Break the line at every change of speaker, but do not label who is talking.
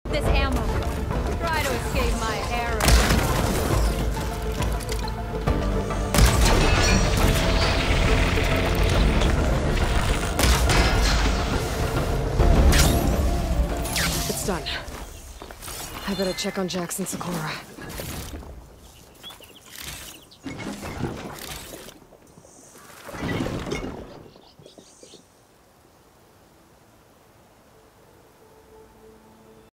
This ammo. Try to escape my arrow.
It's done. I better check on Jackson Sakura.